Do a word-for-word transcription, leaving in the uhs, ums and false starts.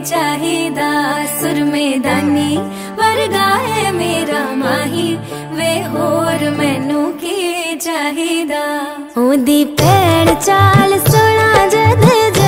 चाहिदा, सुर मैदानी वर्गा है मेरा माही, वे होर मैनू की चाहिदा। ओदी पैड़ चाल सोना जद